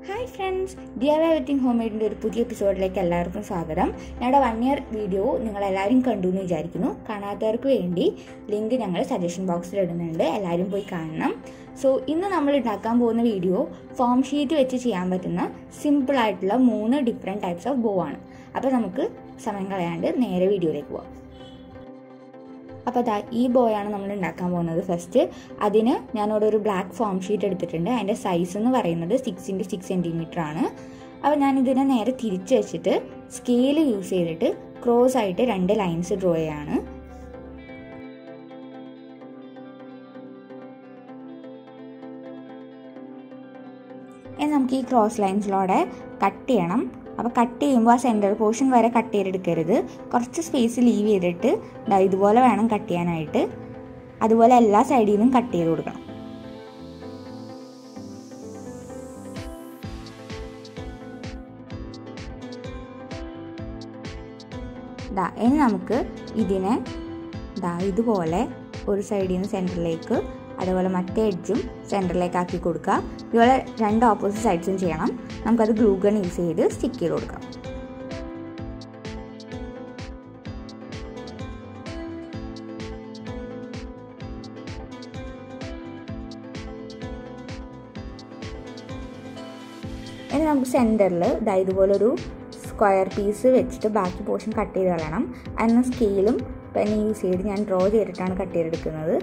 Hi friends, DIY വിത്തിങ് ഹോംമെയ്ഡിൻ്റെ ഒരു പുതിയ എപ്പിസോഡിലേക്ക് എല്ലാവർക്കും സ്വാഗതം. ഞങ്ങളുടെ 1 ഇയർ വീഡിയോ നിങ്ങളെല്ലാവരും കണ്ടു എന്ന് വിചാരിക്കുന്നു. കാണാത്തവർക്ക് വേണ്ടി ലിങ്ക് ഞങ്ങൾ സജഷൻ ബോക്സിൽ ഇടുന്നുണ്ട്, എല്ലാവരും പോയി കാണണം. സോ ഇന്ന് നമ്മൾ ഉണ്ടാക്കാൻ പോകുന്ന വീഡിയോ ഫോം ഷീറ്റ് വെച്ച് ചെയ്യാൻ പറ്റുന്ന സിമ്പിളായിട്ടുള്ള 3 ഡിഫറെൻറ്റ് ടൈപ്സ് ഓഫ് ബോ ആണ്. അപ്പോൾ നമുക്ക് സമയം കളയാണ്ട് നേരെ വീഡിയോയിലേക്ക് പോകാം. അപ്പോൾ അതാ ഈ ബോയാണ് നമ്മൾ ഉണ്ടാക്കാൻ പോകുന്നത്. ഫസ്റ്റ് അതിന് ഞാനിവിടെ ഒരു ബ്ലാക്ക് ഫോം ഷീറ്റ് എടുത്തിട്ടുണ്ട്. അതിൻ്റെ സൈസ് എന്ന് പറയുന്നത് 6x6 സെൻറ്റിമീറ്റർ ആണ്. അപ്പോൾ ഞാനിതിനെ നേരെ തിരിച്ച് വെച്ചിട്ട് സ്കെയിൽ യൂസ് ചെയ്തിട്ട് ക്രോസ് ആയിട്ട് 2 ലൈൻസ് ഡ്രോ ചെയ്യാണ്. ഇനി നമുക്ക് ഈ ക്രോസ് ലൈൻസിലൂടെ കട്ട് ചെയ്യണം. അപ്പോൾ കട്ട് ചെയ്യുമ്പോൾ ആ സെൻറ്റർ പോർഷൻ വരെ കട്ട് ചെയ്തെടുക്കരുത്, കുറച്ച് സ്പേസ് ലീവ് ചെയ്തിട്ട് ഇതുപോലെ വേണം കട്ട് ചെയ്യാനായിട്ട്. അതുപോലെ എല്ലാ സൈഡിൽ നിന്നും കട്ട് ചെയ്ത് കൊടുക്കണം. ഇനി നമുക്ക് ഇതിനെ ഇതുപോലെ ഒരു സൈഡിൽ നിന്ന് സെൻറ്ററിലേക്ക്, അതുപോലെ മറ്റേ എഡ്ജും സെൻറ്ററിലേക്ക് ആക്കി കൊടുക്കുക. ഇതുപോലെ 2 ഓപ്പോസിറ്റ് സൈഡ്സും ചെയ്യണം. നമുക്കത് ഗ്ലൂ ഗൺ യൂസ് ചെയ്ത് സ്റ്റിക്ക് ചെയ്ത് കൊടുക്കാം. ഇനി നമുക്ക് സെൻറ്ററിൽ ഇതുപോലൊരു സ്ക്വയർ പീസ് വെച്ചിട്ട് ബാക്കി പോർഷൻ കട്ട് ചെയ്ത് കളയണം. അതിന് സ്കെയിലും പെൻ യൂസ് ചെയ്ത് ഞാൻ ഡ്രോ ചെയ്തിട്ടാണ് കട്ട് ചെയ്തെടുക്കുന്നത്.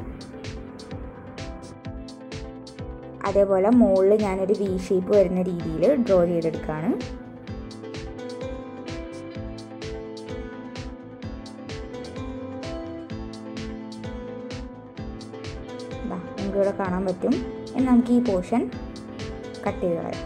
അതേപോലെ മുകളിൽ ഞാനൊരു വി ഷേപ്പ് വരുന്ന രീതിയിൽ ഡ്രോ ചെയ്തെടുക്കുകയാണ്. നമുക്കിവിടെ കാണാൻ പറ്റും. ഇനി നമുക്ക് ഈ പോർഷൻ കട്ട് ചെയ്ത് കളയാം.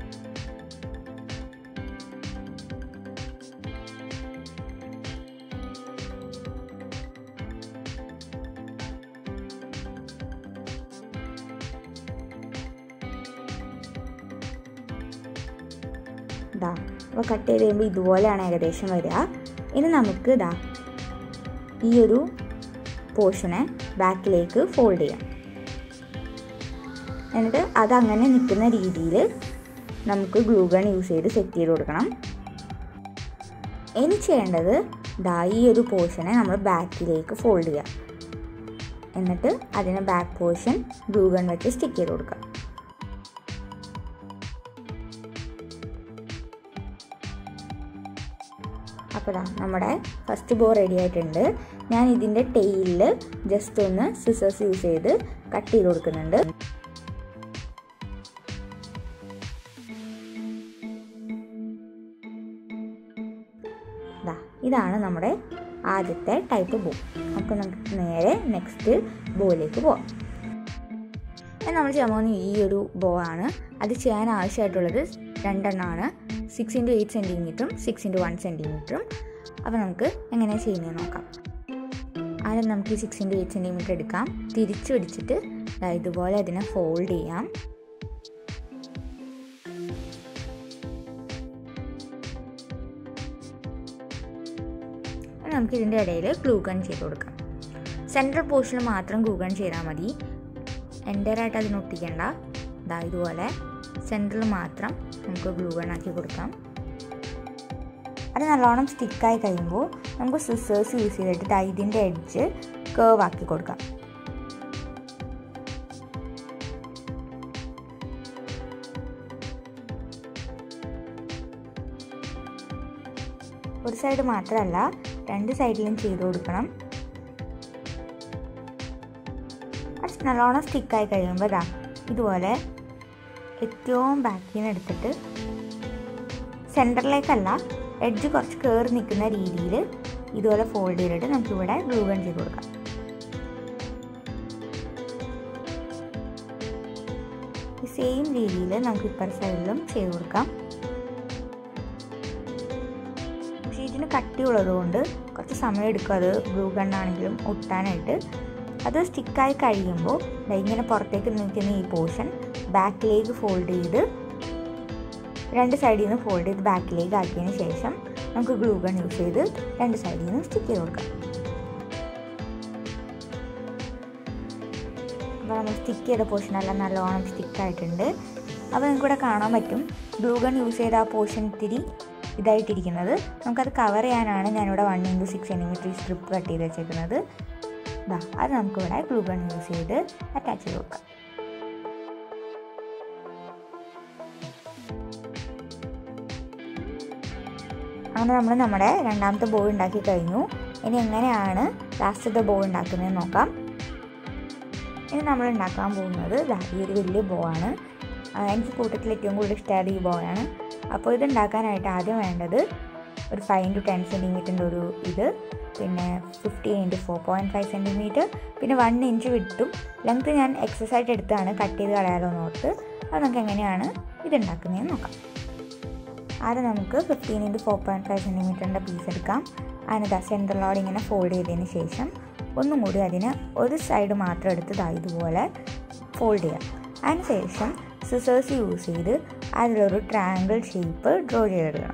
അപ്പോൾ കട്ട് ചെയ്ത് കഴിയുമ്പോൾ ഇതുപോലെയാണ് ഏകദേശം വരിക. ഇനി നമുക്ക് ഈ ഒരു പോർഷനെ ബാക്കിലേക്ക് ഫോൾഡ് ചെയ്യാം. എന്നിട്ട് അതങ്ങനെ നിൽക്കുന്ന രീതിയിൽ നമുക്ക് ഗ്ലൂ ഗൺ യൂസ് ചെയ്ത് സെറ്റ് ചെയ്ത് കൊടുക്കണം. ഇനി ചെയ്യേണ്ടത് ഈ ഒരു പോർഷനെ നമ്മൾ ബാക്കിലേക്ക് ഫോൾഡ് ചെയ്യാം. എന്നിട്ട് അതിനെ ബാക്ക് പോർഷൻ ഗ്ലൂ ഗൺ വെച്ച് സ്റ്റിക്ക് ചെയ്ത് കൊടുക്കാം. അപ്പോൾ നമ്മുടെ ഫസ്റ്റ് ബോ റെഡി ആയിട്ടുണ്ട്. ഞാൻ ഇതിൻ്റെ ടെയിലിൽ ജസ്റ്റ് ഒന്ന് സിസേഴ്സ് യൂസ് ചെയ്ത് കട്ട് ചെയ്ത് കൊടുക്കുന്നുണ്ട്. ഇതാണ് നമ്മുടെ ആദ്യത്തെ ടൈപ്പ് ബോ. നമുക്ക് നേരെ നെക്സ്റ്റ് ബോയിലേക്ക് പോവാം. നമ്മൾ ചെയ്യാൻ പോകുന്ന ഈ ഒരു ബോ ആണ്. അത് ചെയ്യാൻ ആവശ്യമായിട്ടുള്ളത് 2 എണ്ണമാണ്. 6x8 സെൻറ്റിമീറ്ററും 6x1 സെൻറ്റിമീറ്ററും. അപ്പോൾ നമുക്ക് എങ്ങനെയാണ് ചെയ്യുന്നത് നോക്കാം. ആദ്യം നമുക്ക് 6x8 സെൻറ്റിമീറ്റർ എടുക്കാം. തിരിച്ച് പിടിച്ചിട്ട് ഇതുപോലെ അതിനെ ഫോൾഡ് ചെയ്യാം. നമുക്ക് ഇതിൻ്റെ ഇടയിൽ ഗ്ലൂ ഗൺ ചെയ്ത് കൊടുക്കാം. സെൻട്രൽ പോർഷനിൽ മാത്രം ഗ്ലൂ ഗൺ ചെയ്താൽ മതി. എൻ്ററായിട്ട് അതിന് ഒട്ടിക്കേണ്ട. ഇതുപോലെ സെൻറ്ററിൽ മാത്രം നമുക്ക് ഗ്ലൂ ഗൺ ആക്കി കൊടുക്കാം. അത് നല്ലോണം സ്റ്റിക്കായി കഴിയുമ്പോൾ നമുക്ക് സിസേഴ്സ് യൂസ് ചെയ്തിട്ട് ഇതിൻ്റെ എഡ്ജ് കേർവ് ആക്കി കൊടുക്കാം. ഒരു സൈഡ് മാത്രമല്ല, 2 സൈഡിലും ചെയ്ത് കൊടുക്കണം. അത് നല്ലോണം സ്റ്റിക്കായി കഴിയുമ്പോൾ ഇതുപോലെ ഏറ്റവും ബാക്കിൽ നിന്ന് എടുത്തിട്ട് സെൻറ്ററിലേക്കല്ല, എഡ്ജ് കുറച്ച് കയറി നിൽക്കുന്ന രീതിയിൽ ഇതുപോലെ ഫോൾഡ് ചെയ്തിട്ട് നമുക്കിവിടെ ഗ്ലൂ ഗൺ ചെയ്ത് കൊടുക്കാം. ഈ സെയിം രീതിയിൽ നമുക്ക് ഇപ്പുറ സൈഡിലും ചെയ്ത് കൊടുക്കാം. ഷീറ്റിന് കട്ടിയുള്ളതുകൊണ്ട് കുറച്ച് സമയം എടുക്കും അത് ഗ്ലൂ ഗണ്ണാണെങ്കിലും ഒട്ടാനായിട്ട്. അത് സ്റ്റിക്കായി കഴിയുമ്പോൾ ഇങ്ങനെ പുറത്തേക്ക് നിൽക്കുന്ന ഈ പോർഷൻ ബാക്കിലേക്ക് ഫോൾഡ് ചെയ്ത് 2 സൈഡിൽ നിന്ന് ഫോൾഡ് ചെയ്ത് ബാക്കിലേക്ക് ആക്കിയതിന് ശേഷം നമുക്ക് ഗ്ലൂ ഗൺ യൂസ് ചെയ്ത് 2 സൈഡിൽ നിന്ന് സ്റ്റിക്ക് ചെയ്ത് കൊടുക്കാം. അപ്പോൾ നമ്മൾ സ്റ്റിക്ക് ചെയ്ത പോർഷനെല്ലാം നല്ലോണം സ്റ്റിക്കായിട്ടുണ്ട്. അപ്പോൾ നിങ്ങൾക്കിവിടെ കാണാൻ പറ്റും ഗ്ലൂ ഗൺ യൂസ് ചെയ്ത ആ പോർഷൻ ഇത്തിരി ഇതായിട്ടിരിക്കുന്നത്. നമുക്കത് കവർ ചെയ്യാനാണ് ഞാനിവിടെ 1x6 cm സ്ട്രിപ്പ് കട്ട് ചെയ്ത് വെച്ചേക്കുന്നത്. അത് നമുക്കിവിടെ ഗ്ലൂ ഗൺ യൂസ് ചെയ്ത് അറ്റാച്ച് ചെയ്ത് കൊടുക്കാം. അങ്ങനെ നമ്മൾ നമ്മുടെ രണ്ടാമത്തെ ബോ ഉണ്ടാക്കി കഴിഞ്ഞു. ഇനി എങ്ങനെയാണ് ലാസ്റ്റത്തെ ബോ ഉണ്ടാക്കുന്നതെന്ന് നോക്കാം. ഇനി നമ്മൾ ഉണ്ടാക്കാൻ പോകുന്നത് ഈ ഒരു വലിയ ബോ ആണ്. എനിക്ക് കൂട്ടത്തിൽ ഏറ്റവും കൂടുതൽ ഇഷ്ടമായത് ഈ ബോ ആണ്. അപ്പോൾ ഇത് ഉണ്ടാക്കാനായിട്ട് ആദ്യം വേണ്ടത് ഒരു 5 to 10 cm ഒരു ഇത്, പിന്നെ 50 x 4.5 cm, പിന്നെ 1 inch വിട്ടും ലെങ്ത്ത് ഞാൻ എക്സസ് ആയിട്ട് എടുത്താണ് കട്ട് ചെയ്ത് കളയാലോ എന്നോർത്ത്. അത് നമുക്ക് എങ്ങനെയാണ് ഇതുണ്ടാക്കുന്നതെന്ന് നോക്കാം. ആദ്യം നമുക്ക് 15 x 4.5 cm പീസ് എടുക്കാം. അതിന് സെൻറ്ററിലോട് ഇങ്ങനെ ഫോൾഡ് ചെയ്തതിന് ശേഷം ഒന്നും കൂടി അതിന് ഒരു സൈഡ് മാത്രം എടുത്ത് ഇതുപോലെ ഫോൾഡ് ചെയ്യാം. അതിന് ശേഷം സിസേഴ്സ് യൂസ് ചെയ്ത് അതിലൊരു ട്രയാങ്കിൾ ഷേപ്പ് ഡ്രോ ചെയ്തെടുക്കണം.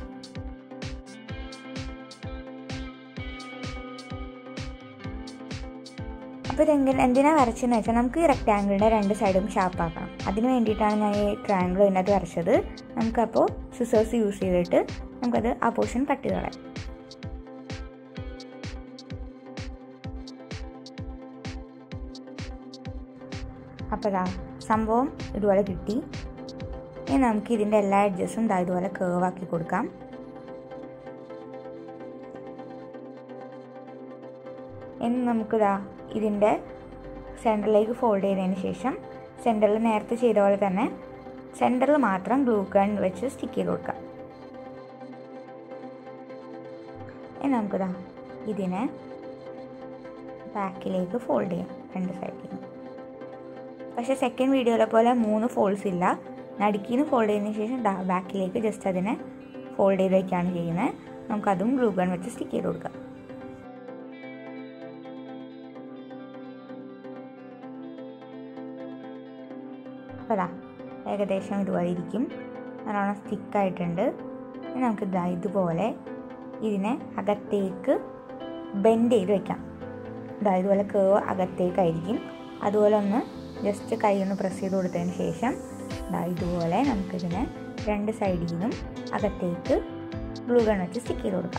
അപ്പോൾ എന്തിനാണ് വരച്ചതെന്ന് വെച്ചാൽ നമുക്ക് ഈ റെക്റ്റാങ്കിളിൻ്റെ 2 സൈഡും ഷാർപ്പാക്കണം. അതിന് വേണ്ടിയിട്ടാണ് ഞാൻ ഈ ട്രയാങ്കിൾ ഇതിനകത്ത് വരച്ചത്. നമുക്കപ്പോൾ സിസേഴ്സ് യൂസ് ചെയ്തിട്ട് നമുക്കത് ആ പോർഷൻ കട്ട് ചെയ്ത് കളയാം. അപ്പോൾ സംഭവം ഇതുപോലെ കിട്ടി. ഇനി നമുക്ക് ഇതിൻ്റെ എല്ലാ എഡ്ജസും ഇതുപോലെ കേർവാക്കി കൊടുക്കാം. ഇനി നമുക്ക് ഇതിൻ്റെ സെൻറ്ററിലേക്ക് ഫോൾഡ് ചെയ്തതിന് ശേഷം സെൻറ്ററിൽ നേരത്തെ ചെയ്ത പോലെ തന്നെ സെൻറ്ററിൽ മാത്രം ഗ്ലൂ ഗൺ വെച്ച് സ്റ്റിക്ക് ചെയ്ത് കൊടുക്കാം. ഇനി നമുക്ക് ഇതിനെ ബാക്കിലേക്ക് ഫോൾഡ് ചെയ്യാം 2 സൈഡിലും. പക്ഷേ സെക്കൻഡ് വീഡിയോയിലെ പോലെ 3 ഫോൾഡ്സ് ഇല്ല. നടുക്കിന്ന് ഫോൾഡ് ചെയ്തതിന് ശേഷം ബാക്കിലേക്ക് ജസ്റ്റ് അതിനെ ഫോൾഡ് ചെയ്ത് വയ്ക്കുകയാണ് ചെയ്യുന്നത്. നമുക്കതും ഗ്ലൂ ഗൺ വെച്ച് സ്റ്റിക്ക് ചെയ്ത് കൊടുക്കാം. അപ്പോൾ ഏകദേശം ഇതുപോലെ ഇരിക്കും. നല്ലോണം സ്റ്റിക്കായിട്ടുണ്ട്. ഇനി നമുക്ക് ഇതുപോലെ ഇതിനെ അകത്തേക്ക് ബെൻഡ് ചെയ്ത് വയ്ക്കാം. ഇതുപോലെ കേവ് അകത്തേക്കായിരിക്കും. അതുപോലെ ഒന്ന് ജസ്റ്റ് കൈ ഒന്ന് പ്രസ് ചെയ്ത് കൊടുത്തതിന് ശേഷം ഇതുപോലെ നമുക്കിതിനെ 2 സൈഡിൽ നിന്നും അകത്തേക്ക് ഗ്ലൂ ഗൺ വെച്ച് സ്റ്റിക്ക് ചെയ്ത് കൊടുക്കാം.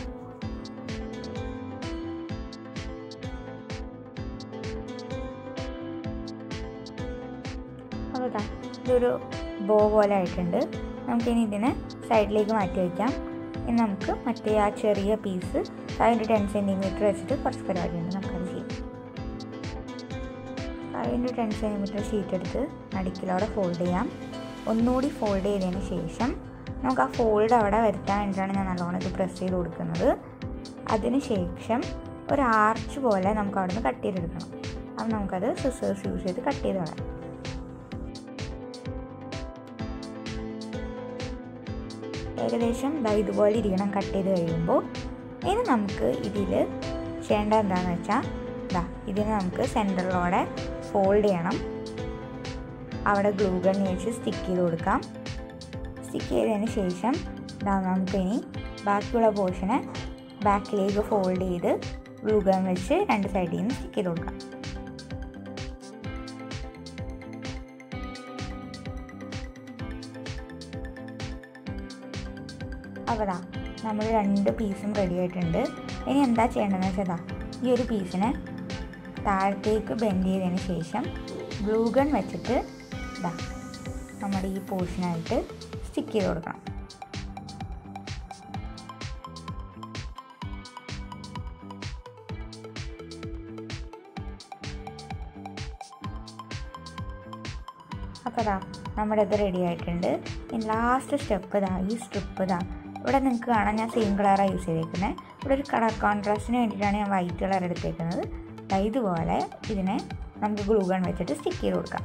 അപ്പോൾ ഇതൊരു ബോ പോലെ ആയിട്ടുണ്ട്. നമുക്കിനി ഇതിനെ സൈഡിലേക്ക് മാറ്റി വയ്ക്കാം. ഇനി നമുക്ക് മറ്റേ ആ ചെറിയ പീസ് 5 to 10 cm വെച്ചിട്ട് കുറച്ച് പരിപാടിയുണ്ട്. നമുക്കത് ചെയ്യാം. 5 to 10 cm ഷീറ്റ് എടുത്ത് നടുക്കിലവിടെ ഫോൾഡ് ചെയ്യാം. ഒന്നുകൂടി ഫോൾഡ് ചെയ്തതിന് ശേഷം നമുക്ക് ആ ഫോൾഡ് അവിടെ വരുത്താൻ വേണ്ടിയിട്ടാണ് ഞാൻ നല്ലോണം ഇത് പ്രസ് ചെയ്ത് കൊടുക്കുന്നത്. അതിന് ശേഷം ഒരു ആർച്ച് പോലെ നമുക്ക് അവിടെ നിന്ന് കട്ട് ചെയ്തെടുക്കണം. അപ്പം നമുക്കത് സിസേഴ്സ് യൂസ് ചെയ്ത് കട്ട് ചെയ്ത് കളയാം. ഏകദേശം ഇതുപോലെ ഇരിക്കണം കട്ട് ചെയ്ത് കഴിയുമ്പോൾ. ഇനി നമുക്ക് ഇതിൽ ചെയ്യേണ്ടത് എന്താണെന്ന് വെച്ചാൽ ഇതിനെ നമുക്ക് സെൻറ്ററിലൂടെ ഫോൾഡ് ചെയ്യണം. അവിടെ ഗ്ലൂ ഗൺ വെച്ച് സ്റ്റിക്ക് ചെയ്ത് കൊടുക്കാം. സ്റ്റിക്ക് ചെയ്തതിന് ശേഷം നമുക്കിനി ബാക്കിയുള്ള പോർഷനെ ബാക്കിലേക്ക് ഫോൾഡ് ചെയ്ത് ഗ്ലൂ ഗൺ വെച്ച് 2 സൈഡിൽ നിന്ന് സ്റ്റിക്ക് ചെയ്ത് കൊടുക്കാം. അപ്പോൾ നമ്മൾ 2 പീസും റെഡി ആയിട്ടുണ്ട്. ഇനി എന്താ ചെയ്യേണ്ടതെന്ന് വെച്ചാൽ ഈ ഒരു പീസിനെ താഴത്തേക്ക് ബെൻഡ് ചെയ്തതിന് ശേഷം ഗ്ലൂ ഗൺ വെച്ചിട്ട് നമ്മുടെ ഈ പോർഷനായിട്ട് സ്റ്റിക്ക് ചെയ്ത് കൊടുക്കണം. അപ്പോൾ നമ്മുടെ ഇത് റെഡി ആയിട്ടുണ്ട്. ഇനി ലാസ്റ്റ് സ്റ്റെപ്പ് ഈ സ്ട്രിപ്പ് ഇവിടെ നിങ്ങൾക്ക് കാണാം ഞാൻ സെയിം കളറാണ് യൂസ് ചെയ്തേക്കുന്നത്. ഇവിടെ ഒരു കളർ കോൺട്രാസ്റ്റിന് വേണ്ടിയിട്ടാണ് ഞാൻ വൈറ്റ് കളർ എടുത്തേക്കുന്നത്. ഇതുപോലെ ഇതിനെ നമുക്ക് ഗ്ലൂ ഗൺ വെച്ചിട്ട് സ്റ്റിക്ക് ചെയ്ത് കൊടുക്കാം.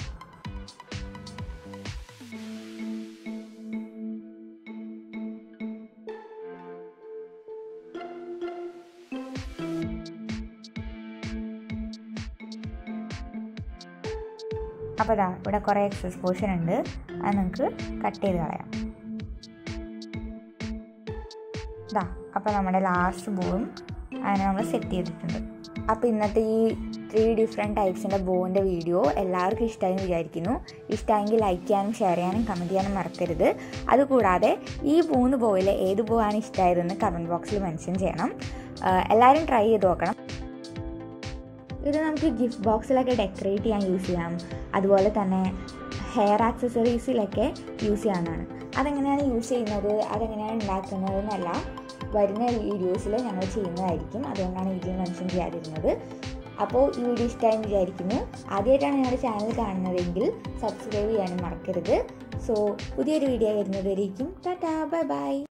അപ്പോൾ ഇവിടെ കുറേ എക്സസ് പോർഷൻ ഉണ്ട്. അത് നമുക്ക് കട്ട് ചെയ്ത് കളയാം. അപ്പോൾ നമ്മുടെ ലാസ്റ്റ് ബോയും അതിനെ നമ്മൾ സെറ്റ് ചെയ്തിട്ടുണ്ട്. അപ്പോൾ ഇന്നത്തെ ഈ 3 ഡിഫറെൻറ്റ് ടൈപ്സിൻ്റെ ബോവിൻ്റെ വീഡിയോ എല്ലാവർക്കും ഇഷ്ടമായി എന്ന് വിചാരിക്കുന്നു. ഇഷ്ടമായെങ്കിൽ ലൈക്ക് ചെയ്യാനും ഷെയർ ചെയ്യാനും കമൻറ്റ് ചെയ്യാനും മറക്കരുത്. അതുകൂടാതെ ഈ 3 ബോയിൽ ഏത് ബോവാണ് ഇഷ്ടമായതെന്ന് കമൻറ്റ് ബോക്സിൽ മെൻഷൻ ചെയ്യണം. എല്ലാവരും ട്രൈ ചെയ്ത് നോക്കണം. ഇത് നമുക്ക് ഗിഫ്റ്റ് ബോക്സിലൊക്കെ ഡെക്കറേറ്റ് ചെയ്യാൻ യൂസ് ചെയ്യാം. അതുപോലെ തന്നെ ഹെയർ ആക്സസറീസിലൊക്കെ യൂസ് ചെയ്യാനാണ്. അതെങ്ങനെയാണ് യൂസ് ചെയ്യുന്നത്, അതെങ്ങനെയാണ് ഉണ്ടാക്കുന്നതെന്നെല്ലാം വരുന്ന വീഡിയോസിൽ ഞങ്ങൾ ചെയ്യുന്നതായിരിക്കും. അതുകൊണ്ടാണ് ഇതിൽ മെൻഷൻ ചെയ്യാതിരുന്നത്. അപ്പോൾ ഈ വീഡിയോ ഇഷ്ടമായെന്ന് വിചാരിക്കുന്നു. ആദ്യമായിട്ടാണ് ഞങ്ങളുടെ ചാനൽ കാണുന്നതെങ്കിൽ സബ്സ്ക്രൈബ് ചെയ്യാനും മറക്കരുത്. സോ പുതിയൊരു വീഡിയോ വരുന്നതുവരേക്കും ടാറ്റാ, ബൈ ബൈ.